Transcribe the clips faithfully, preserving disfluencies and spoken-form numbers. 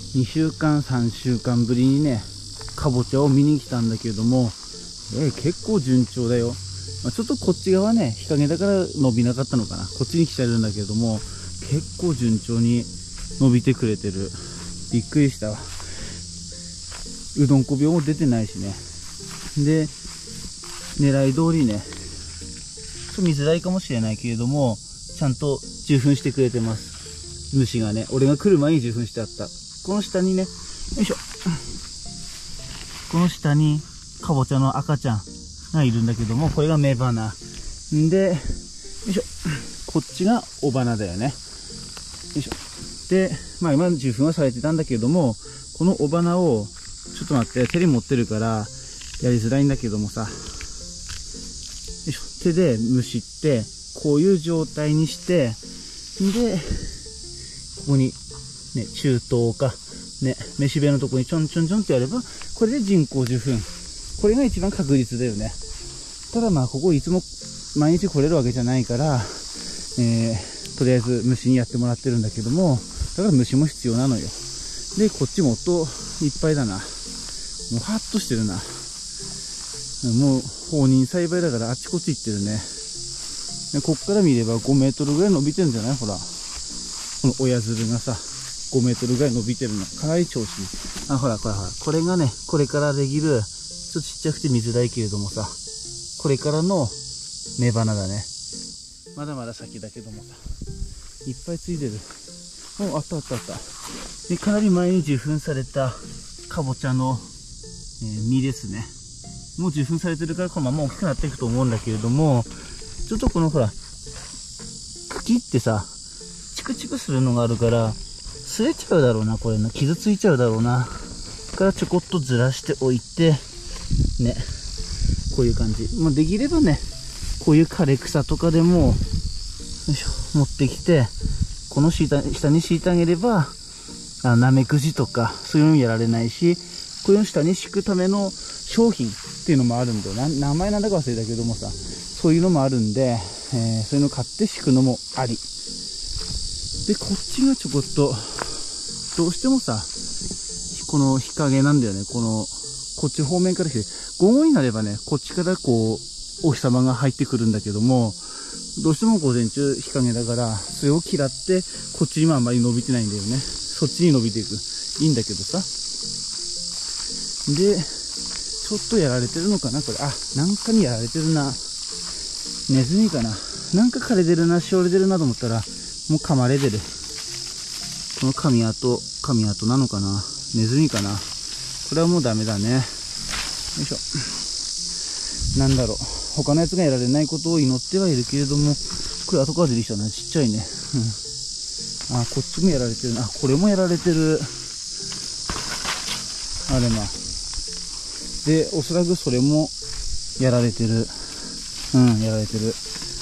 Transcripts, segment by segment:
にしゅうかんさんしゅうかんぶりにねかぼちゃを見に来たんだけれども、えー、結構順調だよ。まあ、ちょっとこっち側ね日陰だから伸びなかったのかな。こっちに来てるんだけれども結構順調に伸びてくれてる。びっくりしたわ。うどんこ病も出てないしね。で狙い通りね、ちょっと見づらいかもしれないけれどもちゃんと受粉してくれてます。虫がね、俺が来る前に受粉してあった。この下にね、よいしょ、この下にかぼちゃの赤ちゃんがいるんだけども、これが雌花で、よいしょ、こっちが雄花だよね。よいしょ。で、まあ今受粉はされてたんだけれども、この雄花をちょっと待って、手に持ってるからやりづらいんだけどもさ、よいしょ、手でむしってこういう状態にして、でここにね中等かね飯辺のとこにちょんちょんちょんってやれば、これで人工受粉、これが一番確実だよね。ただまあここいつも毎日来れるわけじゃないから、えー、とりあえず虫にやってもらってるんだけども、だから虫も必要なのよ。でこっちも音いっぱいだな。もうハッとしてるな。もう放任栽培だからあっちこっち行ってるね。こっから見ればごメートルぐらい伸びてるんじゃない？ほら、この親づるがさごメートルぐらい伸びてるの。かなり調子いい。あ、ほらこれほら、これがねこれからできる、ちょっとちっちゃくて見づらいけれどもさ、これからの雌花だね。まだまだ先だけどもさ、いっぱいついてる。お、あったあったあった。でかなり前に受粉されたかぼちゃの、えー、実ですね。もう受粉されてるからこのまま大きくなっていくと思うんだけれども、ちょっとこのほら茎ってさチクチクするのがあるから擦れちゃうだろうな、これな、傷ついちゃうだろうな。からちょこっとずらしておいてね、こういう感じ。まあ、できればねこういう枯れ草とかでもよいしょ持ってきて、この下に敷いてあげれば、あナメクジとかそういうのもやられないし、こういうの下に敷くための商品っていうのもあるんだよな。名前なんだか忘れたけどもさ、そういうのもあるんで、えー、そういうの買って敷くのもあり。でこっちがちょこっとどうしてもさこの日陰なんだよね。このこっち方面から来て午後になればねこっちからこうお日様が入ってくるんだけども、どうしても午前中日陰だからそれを嫌ってこっちにもあんまり伸びてないんだよね。そっちに伸びていくいいんだけどさ。でちょっとやられてるのかなこれ。あ、なんかにやられてるな。ネズミかな。なんか枯れてるな、しおれてるなと思ったらもう噛まれてる。この噛み跡噛み跡なのかな、ネズミかな。これはもうダメだね。よいしょ。なんだろう、他のやつがやられないことを祈ってはいるけれども、これ後から出てきたな、ちっちゃいね。うん、あ、こっちもやられてるな。あ、これもやられてる。あれまでおそらくそれもやられてる。うん、やられてる。よい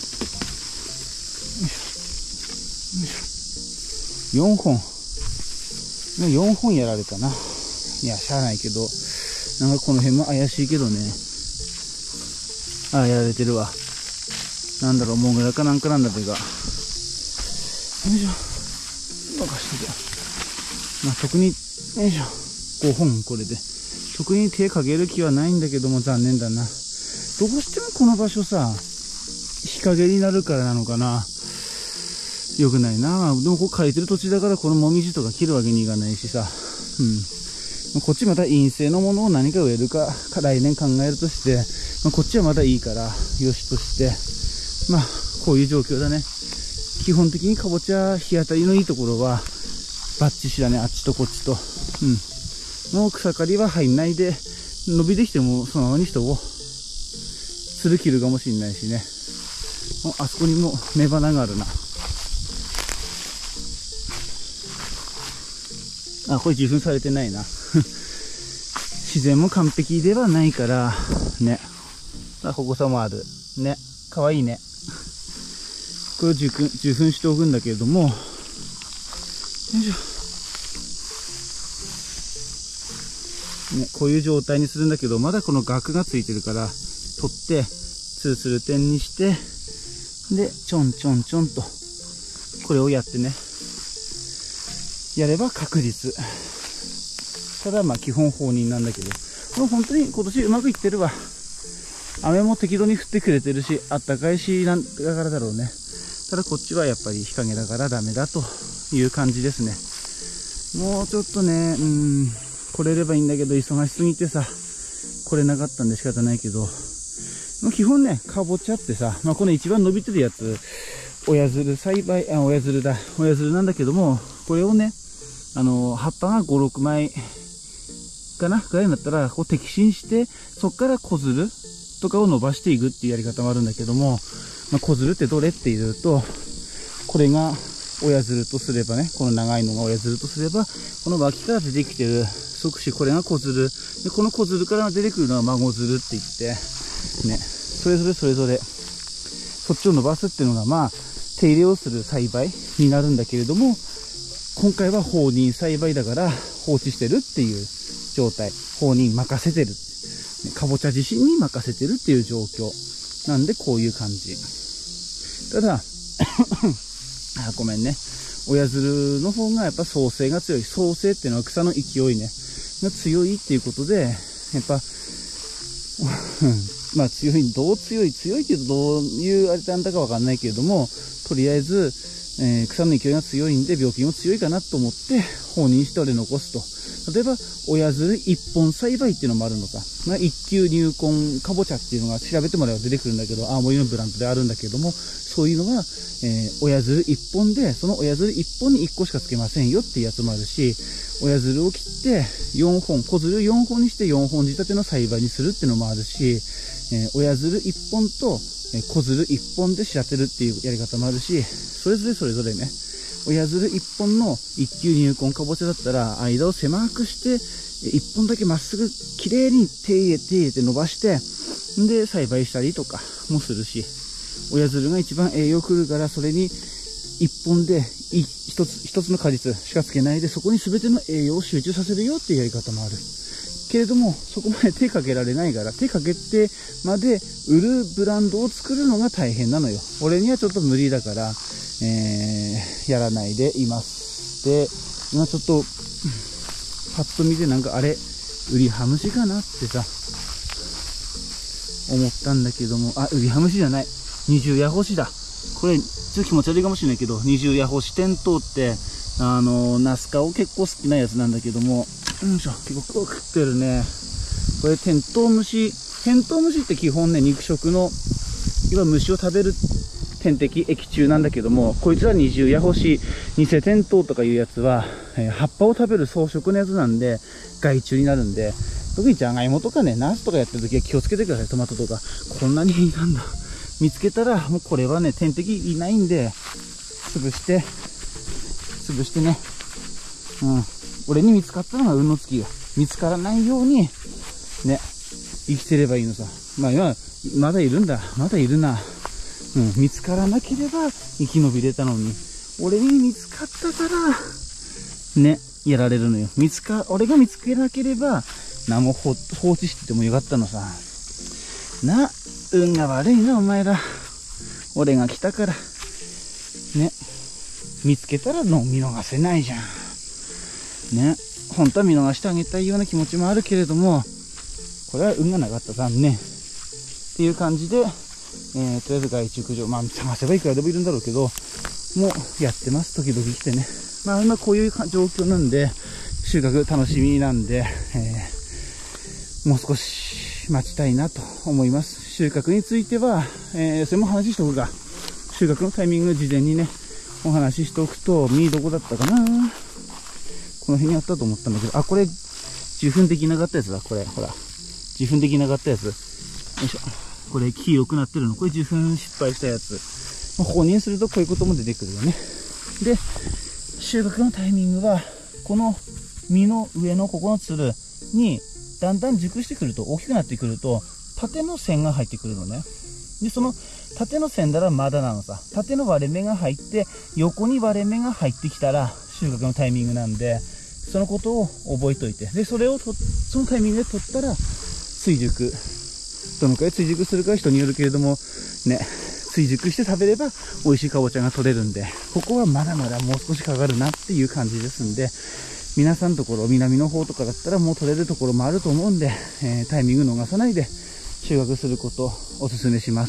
しょよんほんよんほんやられたな。いやしゃあないけど、なんかこの辺も怪しいけどね。あ、やられてるわ。なんだろう、モグラかなんかなんだべが。よいしょ、任してて。まあ特によいしょごほん、これで特に手かける気はないんだけども残念だな。どうしてもこの場所さ日陰になるからなのかな。よくないな。でもここ枯れてる土地だからこのもみじとか切るわけにいかないしさ。うん。こっちまた陰性のものを何か植えるか来年考えるとして、まあ、こっちはまだいいからよしとして、まあこういう状況だね。基本的にかぼちゃ日当たりのいいところはバッチシだね。あっちとこっちと。うん。もう草刈りは入んないで伸びてきてもそのままにしとこう。つる切るかもしんないしね。あそこにも雌花があるな。あ、これ受粉されてないな。自然も完璧ではないからね。あ、ここさもあるね。かわいいね。これを受粉受粉しておくんだけれども、よいしょね、こういう状態にするんだけど、まだこの額がついてるから取ってツルツル点にして、でちょんちょんちょんとこれをやってね、やれば確実。 ただまあ基本放任なんだけど、でも本当に今年うまくいってるわ。雨も適度に降ってくれてるし、あったかいし、なんだからだろうね。ただこっちはやっぱり日陰だからダメだという感じですね。もうちょっとね、うん、来れればいいんだけど、忙しすぎてさ、来れなかったんで仕方ないけど、基本ね、かぼちゃってさ、まあ、この一番伸びてるやつ、親づる栽培、あ、親づるだ、親づるなんだけども、これをね、あの、葉っぱがご、ろくまいかなぐらいになったら、こう摘心して、そっから小づるとかを伸ばしていくっていうやり方もあるんだけども、まあ、小づるってどれっていうと、これが親づるとすればね、この長いのが親づるとすれば、この脇から出てきてる側枝、これが小づる。で、この小づるから出てくるのは孫づるって言って、ね、それぞれそれぞれ、そっちを伸ばすっていうのが、まあ、手入れをする栽培になるんだけれども、今回は放任栽培だから放置してるっていう状態。放任任せてる。かぼちゃ自身に任せてるっていう状況。なんでこういう感じ。ただ、あ、ごめんね。親づるの方がやっぱ創生が強い。創生っていうのは草の勢いね。が強いっていうことで、やっぱ、まあ強い、どう強い、強いけどどういうあれなんだかわかんないけれども、とりあえず、えー、草の勢いが強いんで病気も強いかなと思って放任して俺残すと。例えば、親づる一本栽培っていうのもあるのか。まあ、一級入根かぼちゃっていうのが調べてもらえば出てくるんだけど、青森のブランドであるんだけども、そういうのが、えー、親づる一本で、その親づる一本に一個しかつけませんよっていうやつもあるし、親づるを切ってよんほん、小づるよんほんにしてよんほん仕立ての栽培にするっていうのもあるし、えー、親づるいっぽんと、えー、小づるいっぽんで仕立てるっていうやり方もあるし、それぞれそれぞれね、親づるいっぽんの一級入根かぼちゃだったら、間を狭くして、いっぽんだけまっすぐきれいに手入れて、手入れて伸ばして、で、栽培したりとかもするし、親づるが一番栄養くるから、それにいっぽんで一つ、一つの果実しかつけないで、そこに全ての栄養を集中させるよっていうやり方もある。けれども、そこまで手かけられないから、手かけてまで売るブランドを作るのが大変なのよ。俺にはちょっと無理だから、えー、やらないでいます。で、今ちょっと、パッと見てなんかあれ、ウリハムシかなってさ、思ったんだけども、あ、ウリハムシじゃない。二重ヤホシだ。これ、ちょっと気持ち悪いかもしれないけど、二重ヤホシテントウって、あの、ナスカを結構好きなやつなんだけども、よいしょ、結構食ってるね。これ、テントウムシ。テントウムシって基本ね、肉食の、いわゆる虫を食べる天敵、益虫なんだけども、こいつら二重ヤホシ、偽テントウとかいうやつは、えー、葉っぱを食べる草食のやつなんで、害虫になるんで、特にジャガイモとかね、ナスとかやってるときは気をつけてください、トマトとか。こんなになんだ。見つけたら、もうこれはね、天敵いないんで、潰して、潰してね、うん。俺に見つかったのが運の月が。見つからないように、ね、生きてればいいのさ。まあ今、まだいるんだ。まだいるな。うん。見つからなければ生き延びれたのに、俺に見つかったから、ね、やられるのよ。見つか、俺が見つけなければ、何も放置しててもよかったのさ。な、運が悪いな、お前ら。俺が来たから。ね。見つけたらの見逃せないじゃん。ね。本当は見逃してあげたいような気持ちもあるけれども、これは運がなかった残念。っていう感じで、えー、とりあえず害虫駆除。まあ、探せばいくらでもいるんだろうけど、もうやってます。時々来てね。まあ、今こういう状況なんで、収穫楽しみなんで、えー、もう少し待ちたいなと思います。収穫については、えー、それも話しておくが、収穫のタイミング事前にね、お話ししておくと、ミーどこだったかな、この辺にあったと思ったんだけど、あ、これ、受粉できなかったやつだ、これ、ほら。受粉できなかったやつ。よいしょ。これ、黄色くなってるの。これ、受粉失敗したやつ。放任するとこういうことも出てくるよね。で、収穫のタイミングは、この実の上のここのつるに、だんだん熟してくると、大きくなってくると、縦の線が入ってくるのね。で、その縦の線ならまだなのさ。縦の割れ目が入って、横に割れ目が入ってきたら収穫のタイミングなんで、そのことを覚えておいて。で、それをと、そのタイミングで取ったら、追熟。どのくらい追熟するかは人によるけれども、ね、追熟して食べれば美味しいかぼちゃが取れるんで、ここはまだまだもう少しかかるなっていう感じですんで、 皆さんのところ、南の方とかだったらもう取れるところもあると思うんで、えー、タイミング逃さないで収穫することをお勧めします。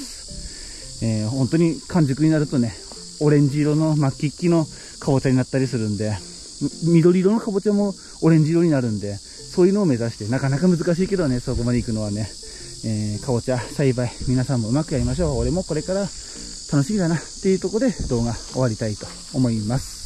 えー、本当に完熟になるとね、オレンジ色の末期っきのかぼちゃになったりするんで、緑色のかぼちゃもオレンジ色になるんで、そういうのを目指して、なかなか難しいけどね、そこまで行くのはね、えー、かぼちゃ栽培、皆さんもうまくやりましょう。俺もこれから楽しみだなっていうところで動画終わりたいと思います。